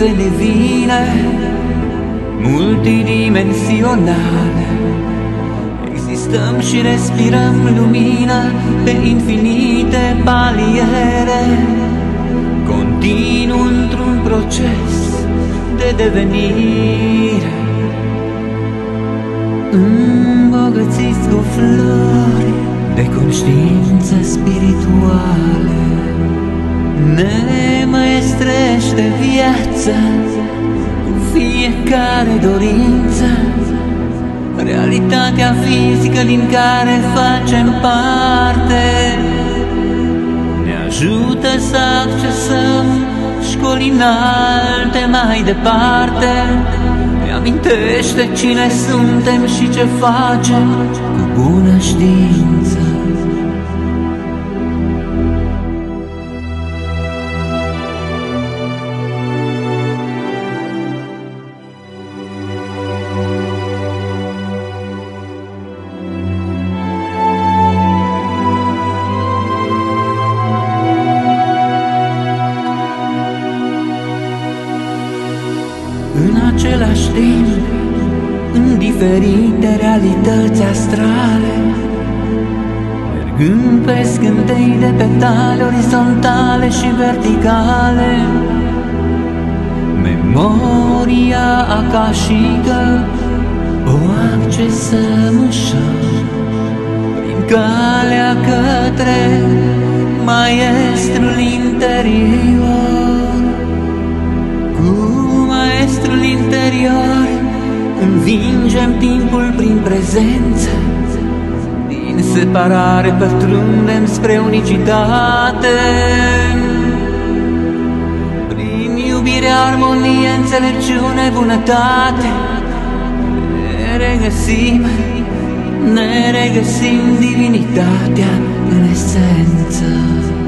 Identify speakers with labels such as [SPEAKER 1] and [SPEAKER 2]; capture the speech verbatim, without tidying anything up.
[SPEAKER 1] ființe divine, multidimensionale. Existăm și respirăm lumină pe infinite paliere, continuu într-un proces de devenire, îmbogățiți cu flori de conștiință spirituale. Ne măestrește viața cu fiecare dorință, realitatea fizică din care facem parte. Ne ajută să accesăm școli înalte mai departe, ne amintește cine suntem și ce facem cu bună știință. În același timp, în diferite realități astrale, mergând pe scântei de petale orizontale și verticale, memoria akashică o accesăm ușor prin calea către maestrul interior. Maestrul interior învingem timpul prin prezență, din separare pătrundem spre unicitate. Prin iubire, armonie, înțelepciune, bunătate, ne regăsim, ne regăsim divinitatea în esență.